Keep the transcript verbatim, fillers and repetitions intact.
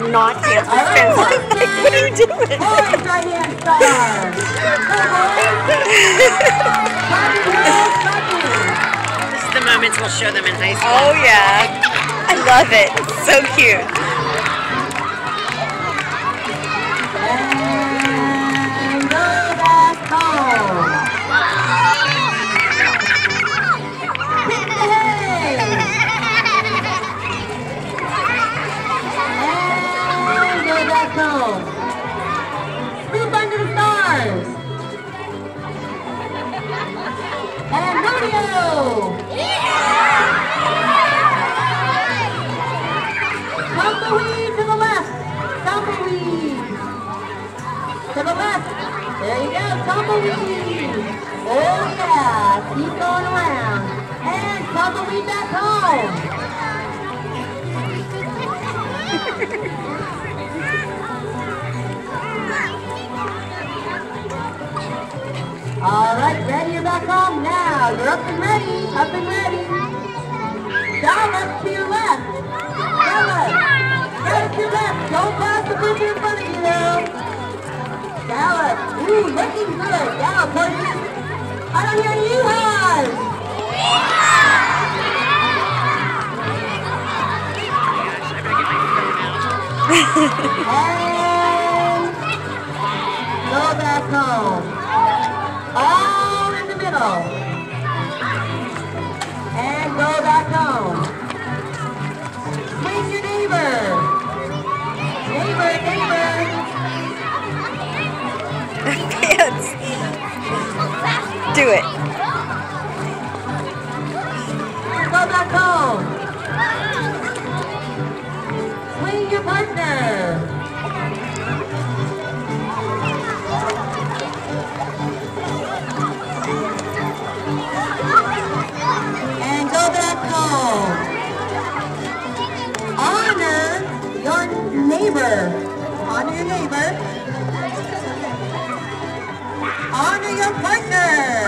not dance with Spencer. Like, what are you doing? Boys right-hand star. This is the moments we'll show them in high school. Oh yeah. I love it. It's so cute. And go back home. Hey. And go back home. Scoop under the stars. And rodeo. Tumbleweed to the left. Tumbleweed. To the left. There you go. Tumbleweed. Oh yeah. Keep going around. And tumbleweed back home. All right, ready? You're back home now. You're up and ready. Up and ready. Gallop to your left. Gallop. Gallop to your left. Don't pass the person in front of you though. Gallop. Ooh, looking good. Gallop, horses. I don't hear you, Hans. And go back home. All in the middle. And go back home. Swing your neighbor. Neighbor, neighbor. Vance. Do it. Go back home. Swing your partner. And go back home. Honor your neighbor. Honor your neighbor. Honor your partner.